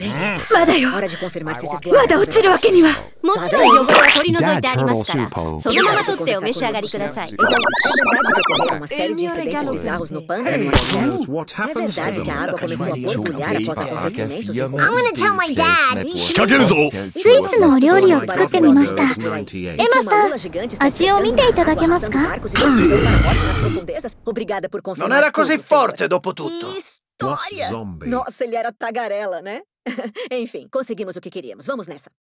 まだよ。 Hora de confirmar se esses ま boatos だ落ちるわけには。 もちろん汚れは取り除いてありますからそのまま取ってお召し上がりください Então, é verdade que ocorreram uma série de incidentes bizarros no pântano, Marcelo? É verdade que a água começou a borbulhar após acontecimentos I'm gonna tell my dad. 仕掛けるぞ。 スイスのお料理を作ってみました。 エマさん、味を見ていただけますか？ Obrigada por confirmar. Non era così tudo, senhora. forte dopo tutto. História! Nossa, ele era tagarela, né? Enfim, conseguimos o que queríamos. Vamos nessa.